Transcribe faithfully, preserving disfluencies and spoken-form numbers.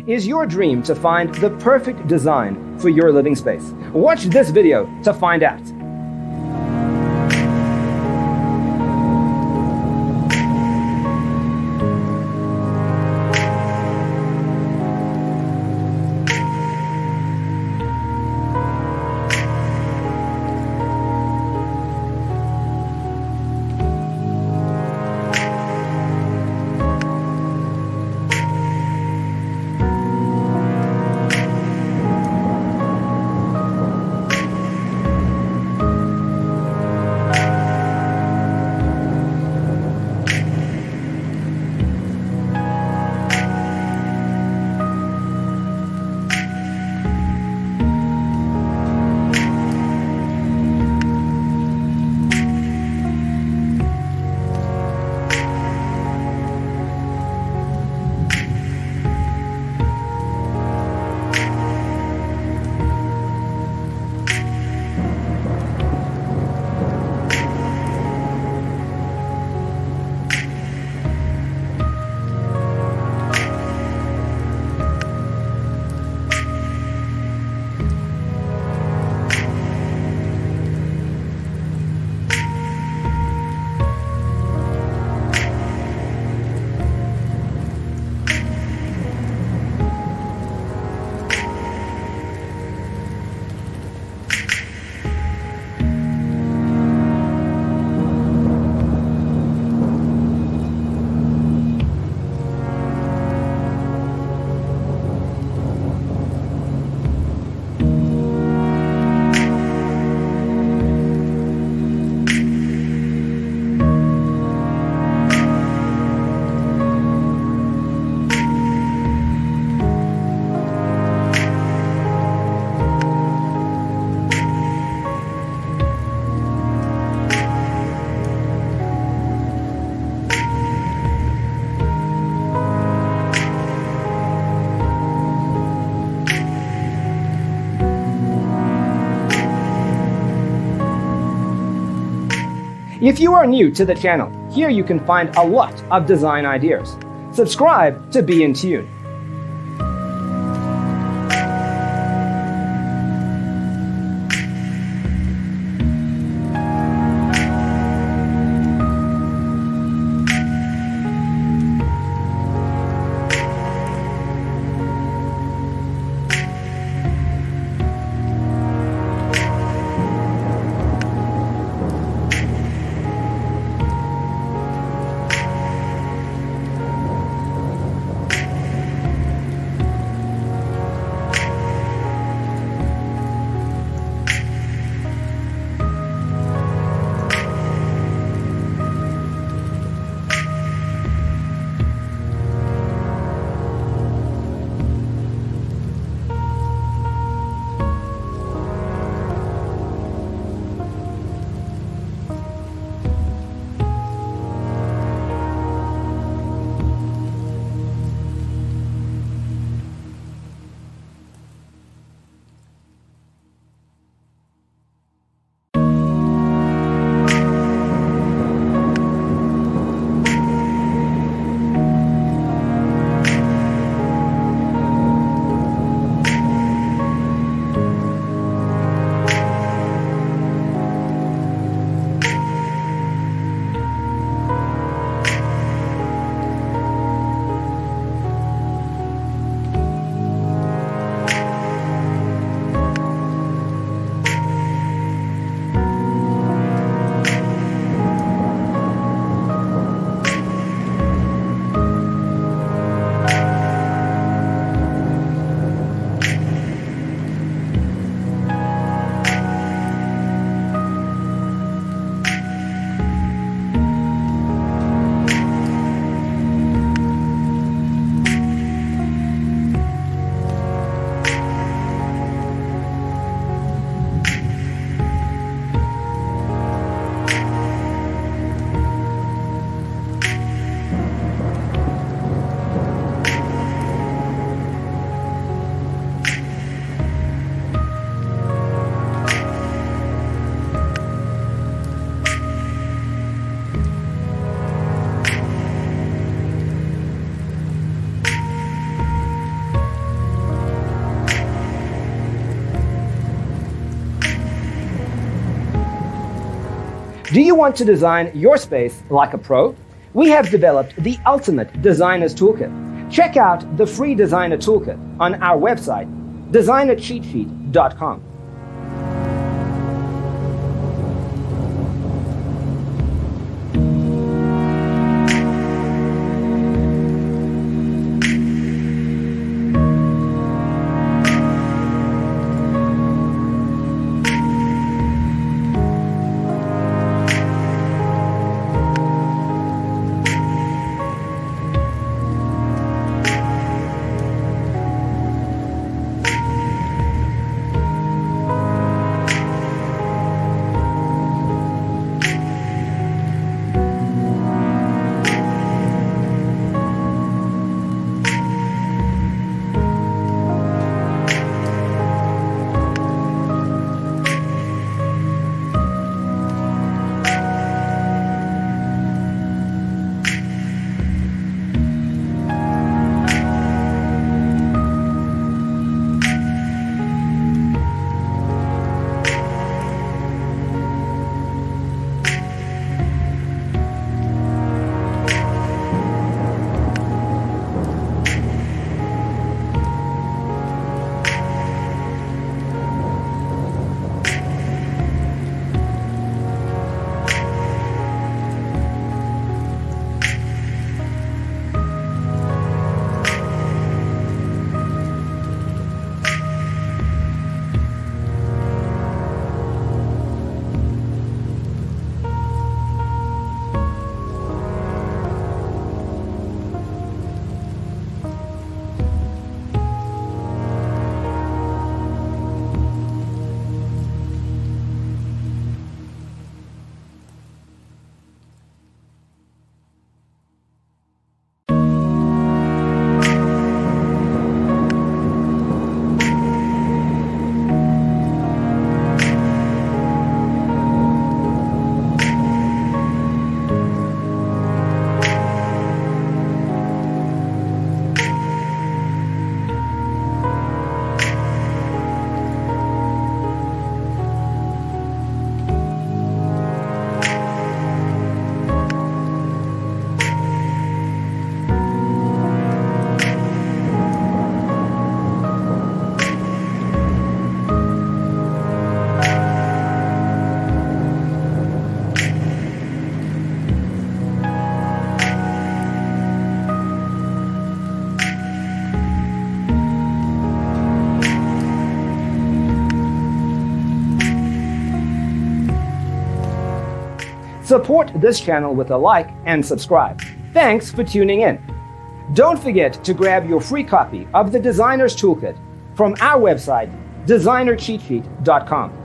Is your dream to find the perfect design for your living space? Watch this video to find out. If you are new to the channel, here you can find a lot of design ideas. Subscribe to be in tune. Do you want to design your space like a pro? We have developed the ultimate designer's toolkit. Check out the free designer toolkit on our website, designer cheat sheet dot com. Support this channel with a like and subscribe. Thanks for tuning in. Don't forget to grab your free copy of the Designer's Toolkit from our website, designer cheat sheet dot com.